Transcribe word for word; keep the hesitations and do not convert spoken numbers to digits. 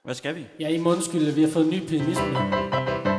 Hvad skal vi? Ja, I må undskylde, vi har fået en ny pianist med.